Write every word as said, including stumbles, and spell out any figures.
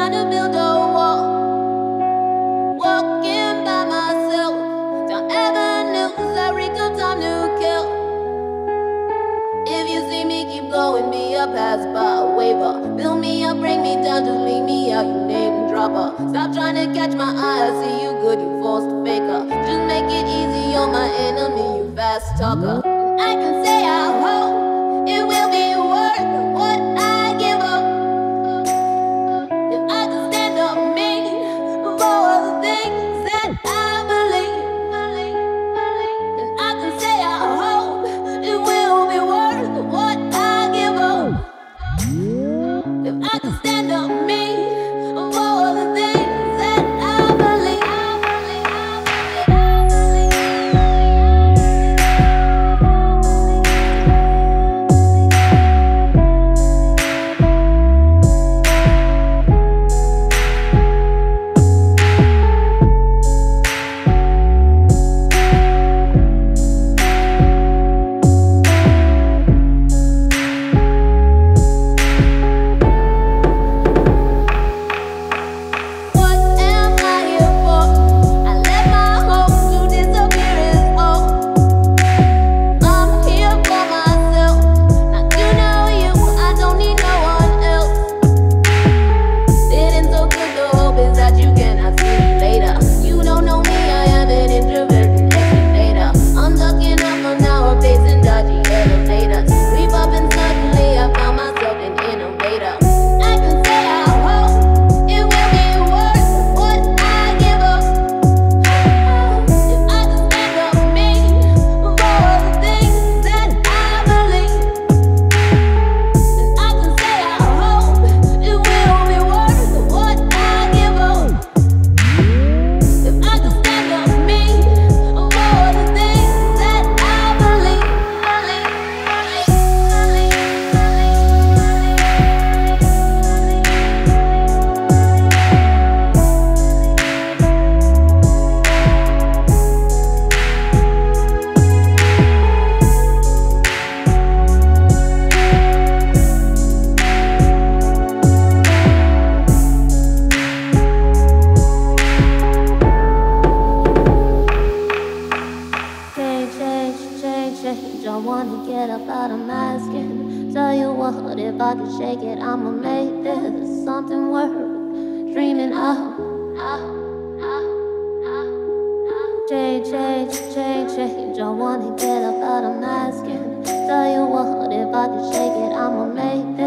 trying to build a wall. Walking by myself down avenues that reek of time to kill. If you see me, keep going, be a pass by waiver. Build me up, bring me down, just leave me out, you name dropper. Stop trying to catch my eye, I see you good, you forced faker. Just make it easy, you're my enemy, you fast talker. And I can say I hope it will be worth what I give up. If I can stand up mean for the things that I believe, and I can say I hope it will be worth what I give up. If I can stand up mean for the things that I believe. I wanna get up out of my skin. Tell you what, if I can shake it, I'ma make this something worth dreaming of. Change, change, change, change. I wanna get up out of my skin. Tell you what, if I can shake it, I'ma make